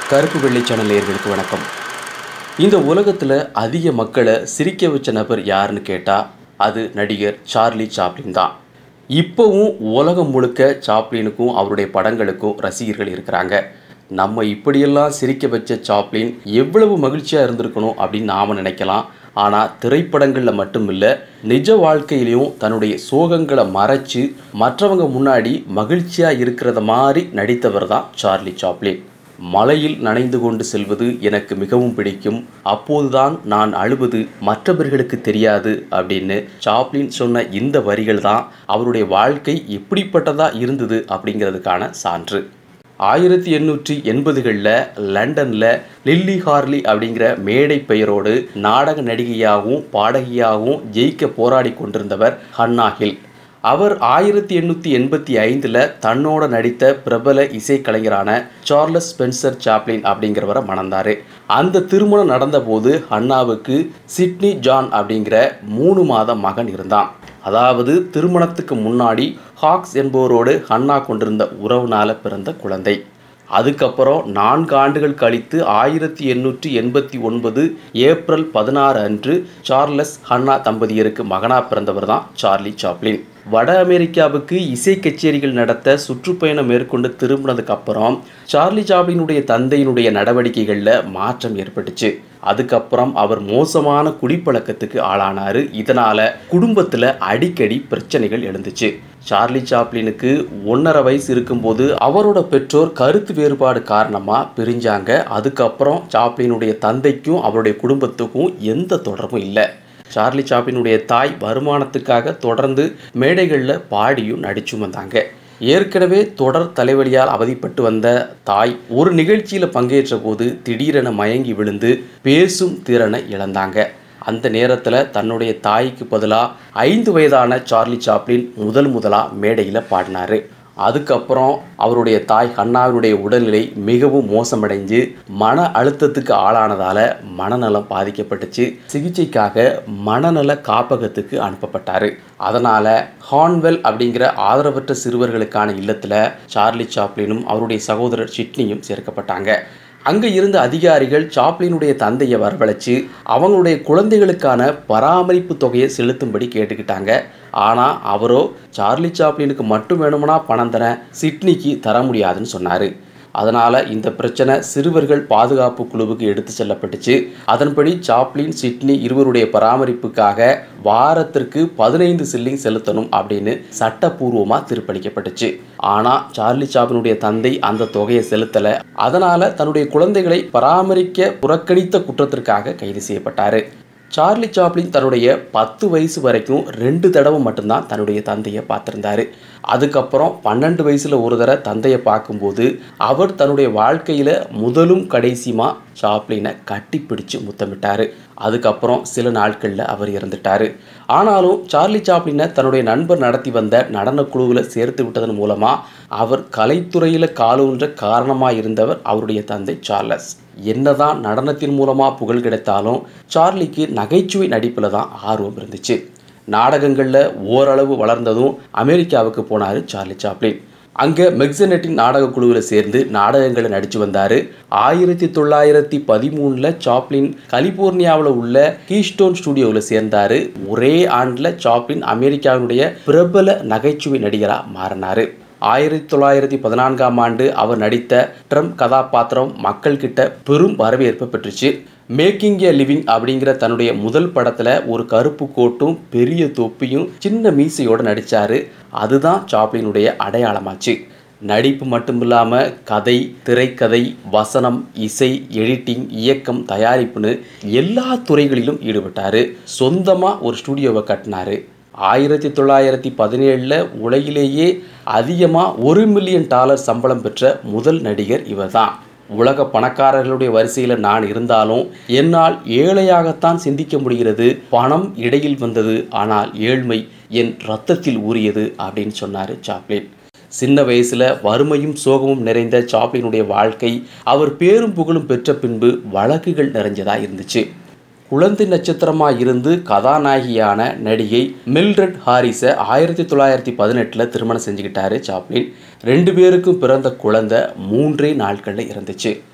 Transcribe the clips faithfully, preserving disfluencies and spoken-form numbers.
கருப்பு வெள்ளை சேனல் நேயர்களுக்கு வணக்கம். இந்த உலகத்தில் அதிக மக்களை சிரிக்க வச்ச நபர் யாருன்னு கேட்டால் அது நடிகர் சார்லி சாப்ளின் தான். இப்போவும் உலகம் முழுக்க சாப்ளினுக்கும் அவருடைய படங்களுக்கும் ரசிகர்கள் இருக்கிறாங்க. நம்ம இப்படியெல்லாம் சிரிக்க வச்ச சாப்ளின் எவ்வளவு மகிழ்ச்சியாக இருந்திருக்கணும் அப்படின்னு நாம் நினைக்கலாம். ஆனால் திரைப்படங்களில் மட்டும் இல்லை, நிஜ வாழ்க்கையிலையும் தன்னுடைய சோகங்களை மறைச்சு மற்றவங்க முன்னாடி மகிழ்ச்சியாக இருக்கிறத மாதிரி நடித்தவர் தான் சார்லி சாப்ளின். மலையில் நனைந்து கொண்டு செல்வது எனக்கு மிகவும் பிடிக்கும், அப்போதுதான் நான் அழுவது மற்றவர்களுக்கு தெரியாது அப்படின்னு சாப்ளின் சொன்ன இந்த வரிகள் தான் அவருடைய வாழ்க்கை எப்படிப்பட்டதாக இருந்தது அப்படிங்கிறதுக்கான சான்று. ஆயிரத்தி எண்ணூற்றி எண்பதுகளில் லண்டனில் லில்லி ஹார்லி அப்படிங்கிற மேடை பெயரோடு நாடக நடிகையாகவும் பாடகியாகவும் ஜெயிக்க போராடி கொண்டிருந்தவர் ஹன்னா ஹில். அவர் ஆயிரத்தி எண்ணூற்றி எண்பத்தி ஐந்தில் தன்னோட நடித்த பிரபல இசைக்கலைஞரான சார்லஸ் ஸ்பென்சர் சாப்ளின் அப்படிங்கிறவரை மணந்தார். அந்த திருமணம் நடந்தபோது ஹன்னாவுக்கு சிட்னி ஜான் அப்படிங்கிற மூணு மாத மகன் இருந்தான். அதாவது திருமணத்துக்கு முன்னாடி ஹாக்ஸ் என்பவரோடு ஹன்னா கொண்டிருந்த உறவுனால பிறந்த குழந்தை. அதுக்கப்புறம் நான்கு ஆண்டுகள் கழித்து ஆயிரத்தி எண்ணூற்றி எண்பத்தி ஒன்பது ஏப்ரல் பதினாறு அன்று சார்லஸ் ஹன்னா தம்பதியருக்கு மகனாக பிறந்தவர் தான் சார்லி சாப்ளின். வட அமெரிக்காவுக்கு இசை கச்சேரிகள் நடத்த சுற்றுப்பயணம் மேற்கொண்டு திரும்பினதுக்கு அப்புறம் சார்லி சாப்ளினுடைய தந்தையினுடைய நடவடிக்கைகளில் மாற்றம் ஏற்பட்டுச்சு. அதுக்கப்புறம் அவர் மோசமான குடிப்பழக்கத்துக்கு ஆளானார். இதனால் குடும்பத்தில் அடிக்கடி பிரச்சனைகள் எழுந்துச்சு. சார்லி சாப்ளினுக்கு ஒன்றரை வயசு இருக்கும்போது அவரோட பெற்றோர் கருத்து வேறுபாடு காரணமாக பிரிஞ்சாங்க. அதுக்கப்புறம் சாப்ளினுடைய தந்தைக்கும் அவருடைய குடும்பத்துக்கும் எந்த தொடர்பும் இல்லை. சார்லி சாப்ளினுடைய தாய் வருமானத்துக்காக தொடர்ந்து மேடைகளில் பாடியும் நடிச்சும் வந்தாங்க. ஏற்கனவே தொடர் தலைவலியால் அவதிப்பட்டு வந்த தாய் ஒரு நிகழ்ச்சியில் பங்கேற்ற போது திடீரென மயங்கி விழுந்து பேசும் திறனை இழந்தாங்க. அந்த நேரத்தில் தன்னுடைய தாய்க்கு பதிலாக ஐந்து வயதான சார்லி சாப்ளின் முதல் முதலாக மேடையில் பாடினார். அதுக்கப்புறம் அவருடைய தாய் ஹன்னாவினுடைய உடல்நிலை மிகவும் மோசமடைஞ்சு மன அழுத்தத்துக்கு ஆளானதால் மனநலம் பாதிக்கப்பட்டுச்சு. சிகிச்சைக்காக மனநல காப்பகத்துக்கு அனுப்பப்பட்டார். அதனால் ஹான்வெல் அப்படிங்கிற ஆதரவற்ற சிறுவர்களுக்கான இல்லத்தில் சார்லி சாப்ளினும் அவருடைய சகோதரர் சிட்னியும் சேர்க்கப்பட்டாங்க. அங்கே இருந்த அதிகாரிகள் சாப்ளினுடைய தந்தையை வரவழைச்சு அவங்களுடைய குழந்தைகளுக்கான பராமரிப்பு தொகையை செலுத்தும்படி கேட்டுக்கிட்டாங்க. ஆனால் அவரோ சார்லி சாப்ளினுக்கு மட்டும் வேணும்னா பணம் தர, சிட்னிக்கு தர முடியாதுன்னு சொன்னார். அதனால் இந்த பிரச்சனை சிறுவர்கள் பாதுகாப்பு குழுவுக்கு எடுத்து செல்லப்பட்டுச்சு. அதன்படி சாப்ளின் சிட்னி இருவருடைய பராமரிப்புக்காக வாரத்திற்கு பதினைந்து சில்லிங் செலுத்தணும் அப்படின்னு சட்டப்பூர்வமாக தீர்ப்பளிக்கப்பட்டுச்சு. ஆனால் சார்லி சாப்ளினுடைய தந்தை அந்த தொகையை செலுத்தலை. அதனால் தன்னுடைய குழந்தைகளை பராமரிக்க புறக்கணித்த குற்றத்திற்காக கைது செய்யப்பட்டார். சார்லி சாப்ளின் தன்னுடைய பத்து வயசு வரைக்கும் ரெண்டு தடவை மட்டும்தான் தன்னுடைய தந்தையை பார்த்துருந்தார். அதுக்கப்புறம் பன்னெண்டு வயசில் ஒரு தடவை தந்தையை பார்க்கும்போது அவர் தன்னுடைய வாழ்க்கையில் முதலும் கடைசியுமா சாப்ளினை கட்டிப்பிடிச்சு முத்தமிட்டார். அதுக்கப்புறம் சில நாட்களில் அவர் இறந்துட்டார். ஆனாலும் சார்லி சாப்ளினை தன்னுடைய நண்பர் நடத்தி வந்த நடனக்குழுவில் சேர்த்து விட்டதன் மூலமாக அவர் கலைத்துறையில் காலூன்ற காரணமாக இருந்தவர் அவருடைய தந்தை சார்லஸ். என்னதான் நடனத்தின் மூலமாக புகழ் கிடைத்தாலும் சார்லிக்கு நகைச்சுவை நடிப்பில் தான் ஆர்வம் இருந்துச்சு. நாடகங்களில் ஓரளவு வளர்ந்ததும் அமெரிக்காவுக்கு போனார் சார்லி சாப்ளின். அங்கே மெக்ஸனெட்டின் நாடக குழுவில் சேர்ந்து நாடகங்களை நடித்து வந்தார். ஆயிரத்தி தொள்ளாயிரத்தி பதிமூணில் சாப்ளின் கலிபோர்னியாவில் உள்ள கீஸ்டோன் ஸ்டுடியோவில் சேர்ந்தார். ஒரே ஆண்டில் சாப்ளின் அமெரிக்காவினுடைய பிரபல நகைச்சுவை நடிகராக மாறினார். ஆயிரத்தி தொள்ளாயிரத்தி பதினான்காம் ஆண்டு அவர் நடித்த ட்ரம்ப் கதாபாத்திரம் மக்கள் கிட்ட பெரும் வரவேற்பு பெற்றுச்சு. மேக்கிங் எ லிவிங் அப்படிங்கிற தன்னுடைய முதல் படத்தில் ஒரு கருப்பு கோட்டும் பெரிய தொப்பியும் சின்ன மீசையோடு நடித்தார். அதுதான் சாப்ளினுடைய அடையாளமாச்சு. நடிப்பு மட்டுமில்லாமல் கதை, திரைக்கதை, வசனம், இசை, எடிட்டிங், இயக்கம், தயாரிப்புன்னு எல்லா துறைகளிலும் ஈடுபட்டார். சொந்தமாக ஒரு ஸ்டுடியோவை கட்டினார். ஆயிரத்தி தொள்ளாயிரத்தி பதினேழில் உலகிலேயே அதிகமாக ஒரு மில்லியன் டாலர் சம்பளம் பெற்ற முதல் நடிகர் இவர் தான். உலக பணக்காரர்களுடைய வரிசையில் நான் இருந்தாலும் என்னால் ஏழையாகத்தான் சிந்திக்க முடிகிறது. பணம் இடையில் வந்தது, ஆனால் ஏழ்மை என் ரத்தத்தில் ஊறியது அப்படின்னு சொன்னார் சாப்ளின். சின்ன வயசில் வறுமையும் சோகமும் நிறைந்த சாப்ளினுடைய வாழ்க்கை அவர் பேரும் புகழும் பெற்ற பின்பு வழக்குகள் நிறைஞ்சதாக இருந்துச்சு. குழந்தை நட்சத்திரமாக இருந்து கதாநாயகியான நடிகை மில்ட்ரெட் ஹாரிஸை ஆயிரத்தி தொள்ளாயிரத்தி பதினெட்டில் திருமணம் செஞ்சுக்கிட்டாரு சாப்ளின். ரெண்டு பேருக்கும் பிறந்த குழந்தை மூன்றே நாட்களில் இறந்துச்சு.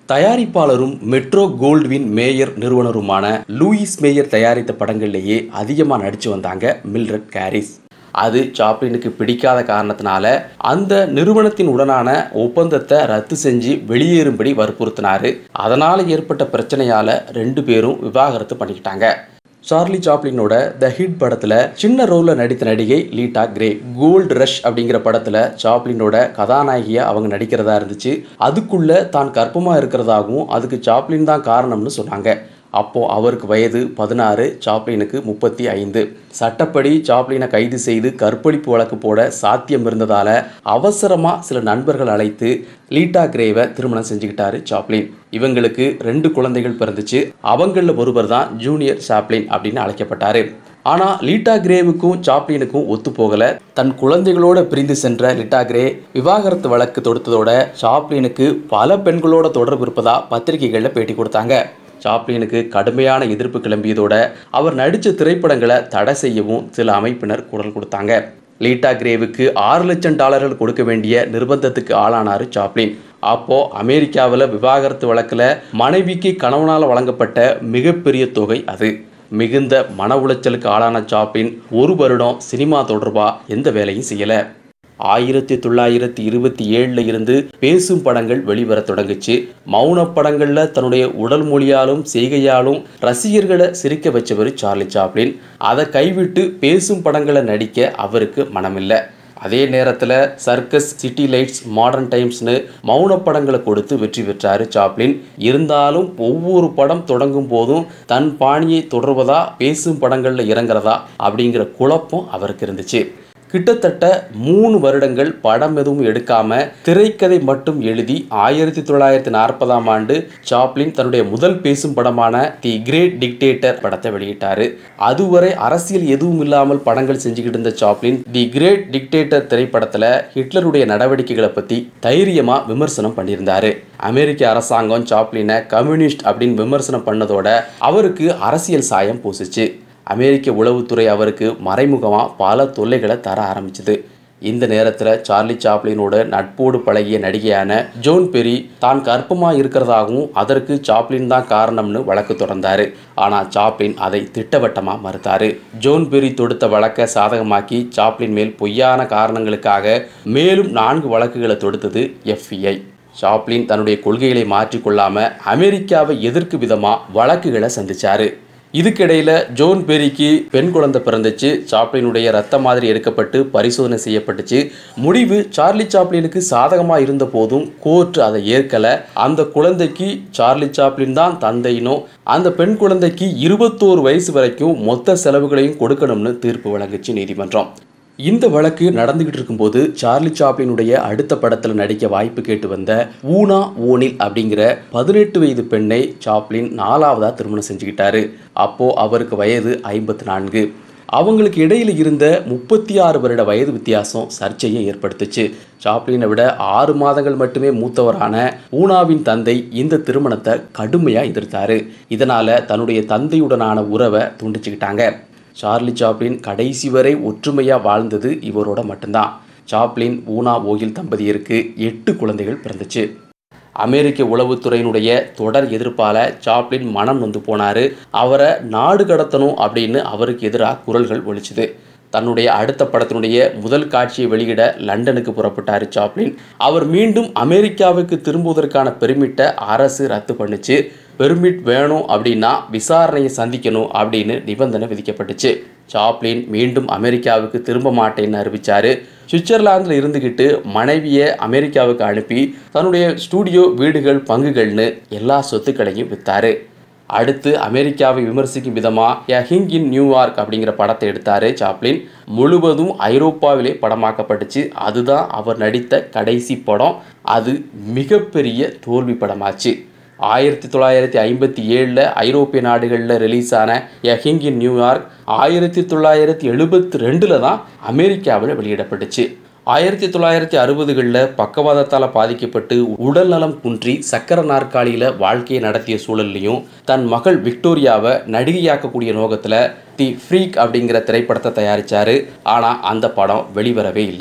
தயாரிப்பாளரும் மெட்ரோ கோல்ட்வின் மேயர் நிறுவனருமான லூயிஸ் மேயர் தயாரித்த படங்கள்லேயே அதிகமாக நடித்து வந்தாங்க மில்ட்ரட் கேரிஸ். அது சாப்ளினுக்கு பிடிக்காத காரணத்தினால அந்த நிறுவனத்தின் உடனான ஒப்பந்தத்தை ரத்து செஞ்சு வெளியேறும்படி வற்புறுத்தினாரு. அதனால் ஏற்பட்ட பிரச்சனையால் ரெண்டு பேரும் விவாகரத்து பண்ணிக்கிட்டாங்க. சார்லி சாப்ளினோட த ஹிட் படத்தில் சின்ன ரோலில் நடித்த நடிகை லீட்டா கிரே கோல்டு ரஷ் அப்படிங்கிற படத்தில் சாப்ளினோட கதாநாயகியாக அவங்க நடிக்கிறதா இருந்துச்சு. அதுக்குள்ளே தான் கர்ப்பமாக இருக்கிறதாகவும் அதுக்கு சாப்ளின் தான் காரணம்னு சொன்னாங்க. அப்போது அவருக்கு வயது பதினாறு, சாப்ளினுக்கு முப்பத்தி ஐந்து. சட்டப்படி சாப்ளினை கைது செய்து கற்பழிப்பு வழக்கு போட சாத்தியம் இருந்ததால் அவசரமாக சில நண்பர்கள் அழைத்து லீட்டா கிரேவை திருமணம் செஞ்சுக்கிட்டாரு சாப்ளின். இவங்களுக்கு ரெண்டு குழந்தைகள் பிறந்துச்சு. அவங்களில் ஒருவர் தான் ஜூனியர் சாப்ளின் அப்படின்னு அழைக்கப்பட்டார். ஆனால் லீட்டா கிரேவுக்கும் சாப்ளினுக்கும் ஒத்து போகலை. தன் குழந்தைகளோட பிரிந்து சென்ற லீட்டா கிரே விவாகரத்து வழக்கு தொடுத்ததோட சாப்ளினுக்கு பல பெண்களோட தொடர்பு இருப்பதா பத்திரிகைகளில் பேட்டி கொடுத்தாங்க. சாப்ளினுக்கு கடுமையான எதிர்ப்பு கிளம்பியதோட அவர் நடித்த திரைப்படங்களை தடை செய்யவும் சில அமைப்பினர் குரல் கொடுத்தாங்க. லீட்டா கிரேவுக்கு ஆறு லட்சம் டாலர்கள் கொடுக்க வேண்டிய நிர்பந்தத்துக்கு ஆளானார் சாப்ளின். அப்போது அமெரிக்காவில் விவாகரத்து வழக்கில் மனைவிக்கு கணவனால் வழங்கப்பட்ட மிகப்பெரிய தொகை அது. மிகுந்த மன உளைச்சலுக்கு ஆளான சாப்ளின் ஒரு வருடம் சினிமா தொடர்பாக எந்த வேலையும் செய்யலை. ஆயிரத்தி தொள்ளாயிரத்தி இருபத்தி ஏழில் இருந்து பேசும் படங்கள் வெளிவர தொடங்குச்சு. மௌன படங்களில் தன்னுடைய உடல் மொழியாலும் செய்கையாலும் ரசிகர்களை சிரிக்க வச்சவர் சார்லி சாப்ளின். அதை கைவிட்டு பேசும் படங்களை நடிக்க அவருக்கு மனமில்லை. அதே நேரத்தில் சர்க்கஸ், சிட்டி லைட்ஸ், மாடர்ன் டைம்ஸ்னு மௌன படங்களை கொடுத்து வெற்றி பெற்றார் சாப்ளின். இருந்தாலும் ஒவ்வொரு படம் தொடங்கும் போதும் தன் பாணியை தொடர்வதா பேசும் படங்களில் இறங்குறதா அப்படிங்கிற குழப்பம் அவருக்கு இருந்துச்சு. கிட்டத்தட்ட மூணு வருடங்கள் படம் எதுவும் எடுக்காம திரைக்கதை மட்டும் எழுதி ஆயிரத்தி தொள்ளாயிரத்தி நாற்பதாம் ஆண்டு சாப்ளின் தன்னுடைய முதல் பேசும் படமான தி கிரேட் டிக்டேட்டர் படத்தை வெளியிட்டாரு. அதுவரை அரசியல் எதுவும் இல்லாமல் படங்கள் செஞ்சுக்கிட்டு இருந்த சாப்ளின் தி கிரேட் டிக்டேட்டர் திரைப்படத்தில் ஹிட்லருடைய நடவடிக்கைகளை பற்றி தைரியமாக விமர்சனம் பண்ணியிருந்தாரு. அமெரிக்க அரசாங்கம் சாப்ளினை கம்யூனிஸ்ட் அப்படின்னு விமர்சனம் பண்ணதோட அவருக்கு அரசியல் சாயம் பூசிச்சு. அமெரிக்க உளவுத்துறை அவருக்கு மறைமுகமாக பல தொல்லைகளை தர ஆரம்பிச்சது. இந்த நேரத்தில் சார்லி சாப்ளினோட நட்போடு பழகிய நடிகையான ஜோன் பெரி தான் கர்ப்பமாக இருக்கிறதாகவும் அதற்கு சாப்ளின் தான் காரணம்னு வழக்கு தொடர்ந்தார். ஆனால் சாப்ளின் அதை திட்டவட்டமாக மறுத்தார். ஜோன் பெரி தொடுத்த வழக்கை சாதகமாக்கி சாப்ளின் மேல் பொய்யான காரணங்களுக்காக மேலும் நான்கு வழக்குகளை தொடுத்தது எஃப் பி ஐ. சாப்ளின் தன்னுடைய கொள்கைகளை மாற்றிக்கொள்ளாமல் அமெரிக்காவை எதிர்க்கும் விதமாக வழக்குகளை சந்திச்சார். இதுக்கிடையில் ஜோன் பெரிக்கு பெண் குழந்தை பிறந்துச்சு. சாப்ளினுடைய ரத்த மாதிரி எடுக்கப்பட்டு பரிசோதனை செய்யப்பட்டுச்சு. முடிவு சார்லி சாப்ளினுக்கு சாதகமாக இருந்த போதும் கோர்ட் அதை ஏற்கலை. அந்த குழந்தைக்கு சார்லி சாப்ளின் தான் தந்தையினும் அந்த பெண் குழந்தைக்கு இருபத்தோரு வயசு வரைக்கும் மொத்த செலவுகளையும் கொடுக்கணும்னு தீர்ப்பு வழங்குச்சு நீதிமன்றம். இந்த வழக்கு நடந்துகிட்டு இருக்கும்போது சார்லி சாப்ளினுடைய அடுத்த படத்தில் நடிக்க வாய்ப்பு கேட்டு வந்த ஊனா ஓனில் அப்படிங்கிற பதினெட்டு வயது பெண்ணை சாப்ளின் நாலாவதா திருமணம் செஞ்சுக்கிட்டாரு. அப்போ அவருக்கு வயது ஐம்பத்தி நான்கு. அவங்களுக்கு இடையில் இருந்த முப்பத்தி ஆறு வருட வயது வித்தியாசம் சர்ச்சையை ஏற்படுத்துச்சு. சாப்ளினை விட ஆறு மாதங்கள் மட்டுமே மூத்தவரான ஊனாவின் தந்தை இந்த திருமணத்தை கடுமையாக எதிர்த்தாரு. இதனால தன்னுடைய தந்தையுடனான உறவை துண்டிச்சுக்கிட்டாங்க. சார்லி சாப்ளின் கடைசி வரை ஒற்றுமையாக வாழ்ந்தது இவரோட மட்டும்தான். சாப்ளின் ஊனா ஓயில் தம்பதியருக்கு எட்டு குழந்தைகள் பிறந்துச்சு. அமெரிக்க உளவுத்துறையினுடைய தொடர் எதிர்ப்பால் சாப்ளின் மனம் நொந்து போனார். அவரை நாடு கடத்தணும் அப்படின்னு அவருக்கு எதிராக குரல்கள் ஒலிச்சுது. தன்னுடைய அடுத்த படத்தினுடைய முதல் காட்சியை வெளியிட லண்டனுக்கு புறப்பட்டார் சாப்ளின். அவர் மீண்டும் அமெரிக்காவுக்கு திரும்புவதற்கான பெர்மிட்டை அரசு ரத்து பண்ணுச்சு. பெர்மிட் வேணும் அப்படின்னா விசாரணையை சந்திக்கணும் அப்படின்னு நிபந்தனை விதிக்கப்பட்டுச்சு. சாப்ளின் மீண்டும் அமெரிக்காவுக்கு திரும்ப மாட்டேன்னு அறிவித்தார். சுவிட்சர்லாந்தில் இருந்துக்கிட்டு மனைவியை அமெரிக்காவுக்கு அனுப்பி தன்னுடைய ஸ்டூடியோ, வீடுகள், பங்குகள்னு எல்லா சொத்துக்களையும் விற்றார். அடுத்து அமெரிக்காவை விமர்சிக்கும் விதமாக எ ஹிங் இன் நியூயார்க் அப்படிங்கிற படத்தை எடுத்தார் சாப்ளின். முழுவதும் ஐரோப்பாவிலே படமாக்கப்பட்டுச்சு. அதுதான் அவர் நடித்த கடைசி படம். அது மிகப்பெரிய தோல்வி படமாச்சு. ஆயிரத்தி தொள்ளாயிரத்தி ஐம்பத்தி ஏழில் ஐரோப்பிய நாடுகளில் ரிலீஸ் ஆன எ ஹிங் இன் நியூயார்க் ஆயிரத்தி தொள்ளாயிரத்தி எழுபத்தி ரெண்டில் தான் அமெரிக்காவில் வெளியிடப்பட்டுச்சு. ஆயிரத்தி தொள்ளாயிரத்தி அறுபதுகளில் பக்கவாதத்தால் பாதிக்கப்பட்டு உடல் நலம் குன்றி சக்கர நாற்காலியில் வாழ்க்கையை நடத்திய சூழல்லையும் தன் மகள் விக்டோரியாவை நடிகையாக்கக்கூடிய நோக்கத்தில் தி ஃப்ரீக் அப்படிங்கிற திரைப்படத்தை தயாரித்தார். ஆனால் அந்த படம் வெளிவரவே இல்லை.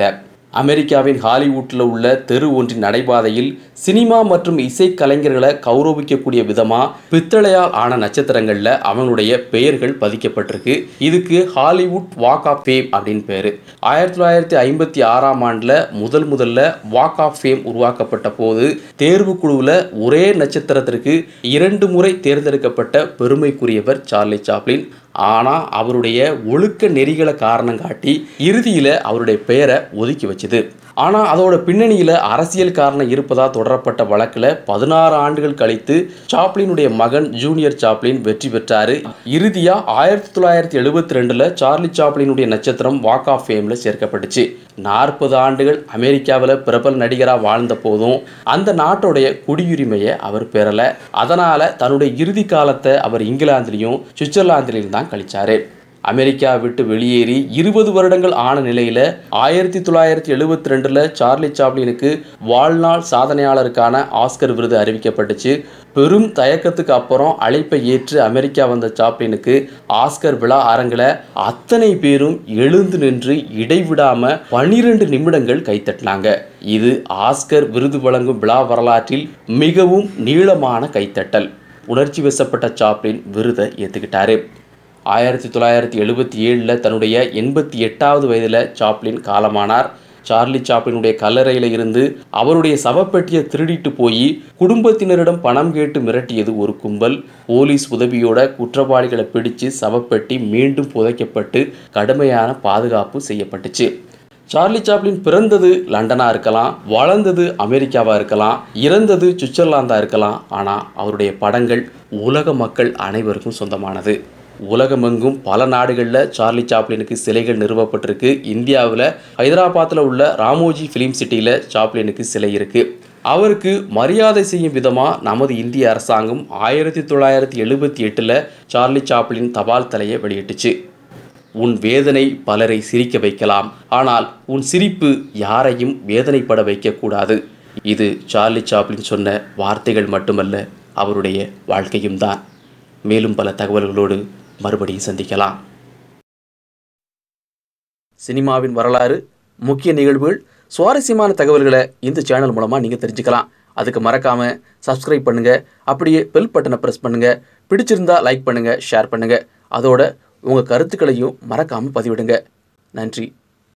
அமெரிக்காவின் ஹாலிவுட்டில் உள்ள தெரு ஒன்றின் நடைபாதையில் சினிமா மற்றும் இசை கலைஞர்களை கௌரவிக்கக்கூடிய விதமாக பித்தளையால் ஆன நட்சத்திரங்களில் அவங்களுடைய பெயர்கள் பதிக்கப்பட்டிருக்கு. இதுக்கு ஹாலிவுட் வாக் ஆஃப் ஃபேம் அப்படின்னு பேர். ஆயிரத்தி தொள்ளாயிரத்தி ஐம்பத்தி ஆறாம் ஆண்டில் முதல் முதல்ல வாக் ஆஃப் ஃபேம் உருவாக்கப்பட்ட போது தேர்வு குழுவில் ஒரே நட்சத்திரத்திற்கு இரண்டு முறை தேர்ந்தெடுக்கப்பட்ட பெருமைக்குரியவர் சார்லி சாப்ளின். ஆனால் அவருடைய ஒழுக்க நெறிகளை காரணம் காட்டி இறுதியில் அவருடைய பெயரை ஒதுக்கி வச்சுது. ஆனால் அதோட பின்னணியில் அரசியல் காரணம் இருப்பதாக தொடரப்பட்ட வழக்கில் பதினாறு ஆண்டுகள் கழித்து சாப்ளினுடைய மகன் ஜூனியர் சாப்ளின் வெற்றி பெற்றார். இறுதியாக ஆயிரத்தி தொள்ளாயிரத்தி எழுபத்தி ரெண்டில் சார்லி சாப்ளினுடைய நட்சத்திரம் வாக் ஆஃப் ஃபேமில் சேர்க்கப்பட்டுச்சு. நாற்பது ஆண்டுகள் அமெரிக்காவில் பிரபல நடிகராக வாழ்ந்த போதும் அந்த நாட்டுடைய குடியுரிமையை அவர் பெறலை. அதனால் தன்னுடைய இறுதி காலத்தை அவர் இங்கிலாந்திலையும் சுவிட்சர்லாந்திலையும் தான் கழிச்சார். அமெரிக்கா விட்டு வெளியேறி இருபது வருடங்கள் ஆன நிலையில் ஆயிரத்தி தொள்ளாயிரத்தி எழுபத்தி ரெண்டில் சார்லி சாப்ளினுக்கு வாழ்நாள் சாதனையாளருக்கான ஆஸ்கர் விருது அறிவிக்கப்பட்டுச்சு. பெரும் தயக்கத்துக்கு அப்புறம் அழைப்பை ஏற்று அமெரிக்கா வந்த சாப்ளினுக்கு ஆஸ்கர் விழா அரங்கில் அத்தனை பேரும் எழுந்து நின்று இடைவிடாமல் பன்னிரண்டு நிமிடங்கள் கைத்தட்டினாங்க. இது ஆஸ்கர் விருது வழங்கும் விழா வரலாற்றில் மிகவும் நீளமான கைத்தட்டல். உணர்ச்சி வசப்பட்ட சாப்ளின் விருதை ஏற்றுக்கிட்டாரு. ஆயிரத்தி தொள்ளாயிரத்தி எழுபத்தி ஏழில் தன்னுடைய எண்பத்தி எட்டாவது வயதில் சாப்ளின் காலமானார். சார்லி சாப்ளினுடைய கல்லறையில் இருந்து அவருடைய சவப்பெட்டியை திருடிட்டு போய் குடும்பத்தினரிடம் பணம் கேட்டு மிரட்டியது ஒரு கும்பல். போலீஸ் உதவியோட குற்றவாளிகளை பிடிச்சு சவப்பெட்டி மீண்டும் புதைக்கப்பட்டு கடுமையான பாதுகாப்பு செய்யப்பட்டுச்சு. சார்லி சாப்ளின் பிறந்தது லண்டனாக இருக்கலாம், வளர்ந்தது அமெரிக்காவாக இருக்கலாம், இறந்தது சுவிட்சர்லாந்தாக இருக்கலாம். ஆனால் அவருடைய படங்கள் உலக மக்கள் அனைவருக்கும் சொந்தமானது. உலகமெங்கும் பல நாடுகளில் சார்லி சாப்ளினுக்கு சிலைகள் நிறுவப்பட்டிருக்கு. இந்தியாவில் ஹைதராபாத்தில் உள்ள ராமோஜி ஃபிலிம் சிட்டியில் சாப்ளினுக்கு சிலை இருக்குது. அவருக்கு மரியாதை செய்யும் விதமாக நமது இந்திய அரசாங்கம் ஆயிரத்தி தொள்ளாயிரத்தி எழுபத்தி எட்டில் சார்லி சாப்ளின் தபால் தலையை வெளியிட்டுச்சு. உன் வேதனை பலரை சிரிக்க வைக்கலாம், ஆனால் உன் சிரிப்பு யாரையும் வேதனைப்பட வைக்கக்கூடாது. இது சார்லி சாப்ளின் சொன்ன வார்த்தைகள் மட்டுமல்ல, அவருடைய வாழ்க்கையும் தான். மேலும் பல தகவல்களோடு மறுபடியும் சந்திக்கலாம். சினிமாவின் வரலாறு, முக்கிய நிகழ்வுகள், சுவாரஸ்யமான தகவல்களை இந்த சேனல் மூலமாக நீங்கள் தெரிஞ்சுக்கலாம். அதுக்கு மறக்காமல் சப்ஸ்கிரைப் பண்ணுங்கள். அப்படியே பெல் பட்டனை ப்ரெஸ் பண்ணுங்கள். பிடிச்சிருந்தா லைக் பண்ணுங்கள், ஷேர் பண்ணுங்கள். அதோட உங்கள் கருத்துக்களையும் மறக்காமல் பதிவிடுங்க. நன்றி.